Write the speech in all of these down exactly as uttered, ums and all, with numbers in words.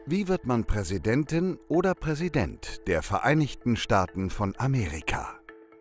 Wie wird man Präsidentin oder Präsident der Vereinigten Staaten von Amerika?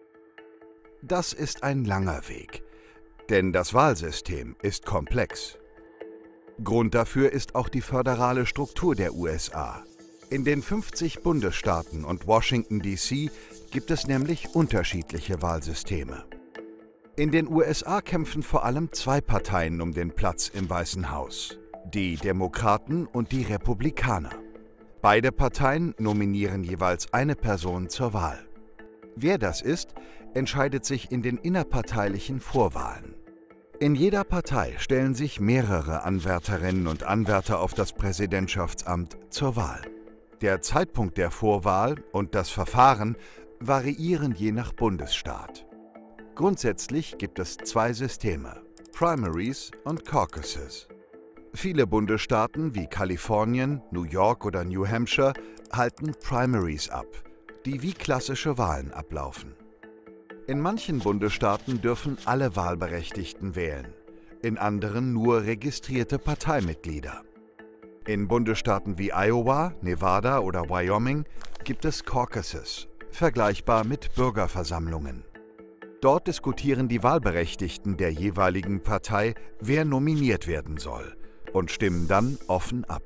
Das ist ein langer Weg, denn das Wahlsystem ist komplex. Grund dafür ist auch die föderale Struktur der U S A. In den fünfzig Bundesstaaten und Washington D C gibt es nämlich unterschiedliche Wahlsysteme. In den U S A kämpfen vor allem zwei Parteien um den Platz im Weißen Haus: die Demokraten und die Republikaner. Beide Parteien nominieren jeweils eine Person zur Wahl. Wer das ist, entscheidet sich in den innerparteilichen Vorwahlen. In jeder Partei stellen sich mehrere Anwärterinnen und Anwärter auf das Präsidentschaftsamt zur Wahl. Der Zeitpunkt der Vorwahl und das Verfahren variieren je nach Bundesstaat. Grundsätzlich gibt es zwei Systeme: Primaries und Caucuses. Viele Bundesstaaten wie Kalifornien, New York oder New Hampshire halten Primaries ab, die wie klassische Wahlen ablaufen. In manchen Bundesstaaten dürfen alle Wahlberechtigten wählen, in anderen nur registrierte Parteimitglieder. In Bundesstaaten wie Iowa, Nevada oder Wyoming gibt es Caucuses, vergleichbar mit Bürgerversammlungen. Dort diskutieren die Wahlberechtigten der jeweiligen Partei, wer nominiert werden soll, und stimmen dann offen ab.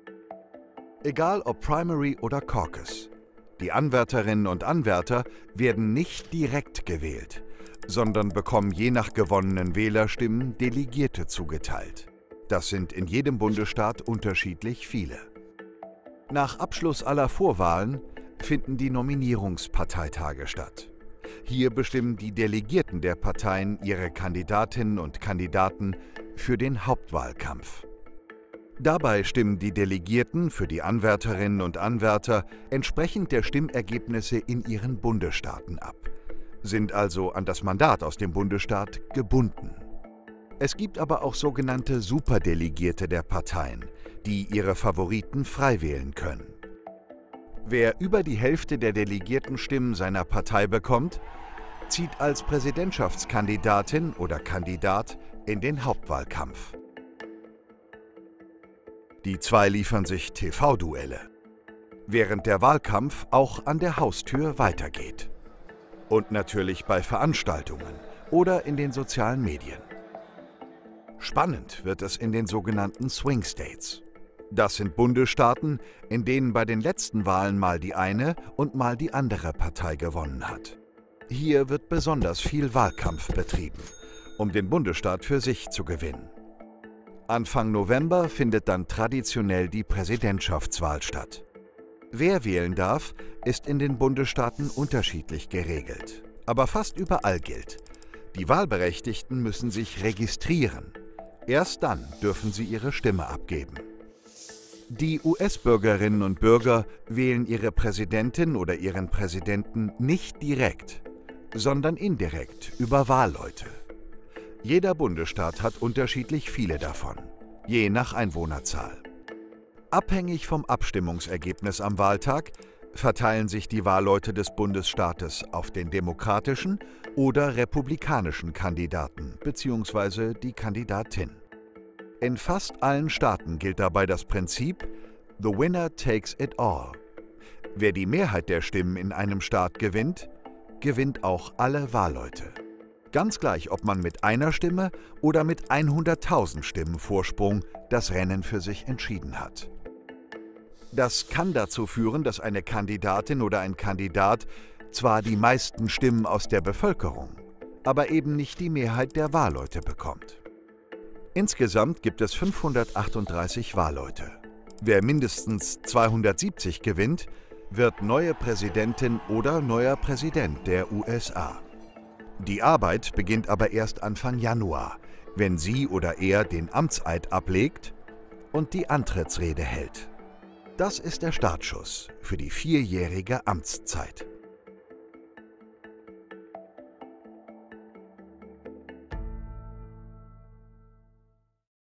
Egal ob Primary oder Caucus, die Anwärterinnen und Anwärter werden nicht direkt gewählt, sondern bekommen je nach gewonnenen Wählerstimmen Delegierte zugeteilt. Das sind in jedem Bundesstaat unterschiedlich viele. Nach Abschluss aller Vorwahlen finden die Nominierungsparteitage statt. Hier bestimmen die Delegierten der Parteien ihre Kandidatinnen und Kandidaten für den Hauptwahlkampf. Dabei stimmen die Delegierten für die Anwärterinnen und Anwärter entsprechend der Stimmergebnisse in ihren Bundesstaaten ab, sind also an das Mandat aus dem Bundesstaat gebunden. Es gibt aber auch sogenannte Superdelegierte der Parteien, die ihre Favoriten frei wählen können. Wer über die Hälfte der Delegiertenstimmen seiner Partei bekommt, zieht als Präsidentschaftskandidatin oder Kandidat in den Hauptwahlkampf. Die zwei liefern sich T V-Duelle, während der Wahlkampf auch an der Haustür weitergeht. Und natürlich bei Veranstaltungen oder in den sozialen Medien. Spannend wird es in den sogenannten Swing States. Das sind Bundesstaaten, in denen bei den letzten Wahlen mal die eine und mal die andere Partei gewonnen hat. Hier wird besonders viel Wahlkampf betrieben, um den Bundesstaat für sich zu gewinnen. Anfang November findet dann traditionell die Präsidentschaftswahl statt. Wer wählen darf, ist in den Bundesstaaten unterschiedlich geregelt. Aber fast überall gilt: Die Wahlberechtigten müssen sich registrieren. Erst dann dürfen sie ihre Stimme abgeben. Die U S-Bürgerinnen und Bürger wählen ihre Präsidentin oder ihren Präsidenten nicht direkt, sondern indirekt über Wahlleute. Jeder Bundesstaat hat unterschiedlich viele davon, je nach Einwohnerzahl. Abhängig vom Abstimmungsergebnis am Wahltag verteilen sich die Wahlleute des Bundesstaates auf den demokratischen oder republikanischen Kandidaten bzw. die Kandidatin. In fast allen Staaten gilt dabei das Prinzip „The winner takes it all". Wer die Mehrheit der Stimmen in einem Staat gewinnt, gewinnt auch alle Wahlleute. Ganz gleich, ob man mit einer Stimme oder mit hunderttausend Stimmen Vorsprung das Rennen für sich entschieden hat. Das kann dazu führen, dass eine Kandidatin oder ein Kandidat zwar die meisten Stimmen aus der Bevölkerung, aber eben nicht die Mehrheit der Wahlleute bekommt. Insgesamt gibt es fünfhundertachtunddreißig Wahlleute. Wer mindestens zweihundertsiebzig gewinnt, wird neue Präsidentin oder neuer Präsident der U S A. Die Arbeit beginnt aber erst Anfang Januar, wenn sie oder er den Amtseid ablegt und die Antrittsrede hält. Das ist der Startschuss für die vierjährige Amtszeit.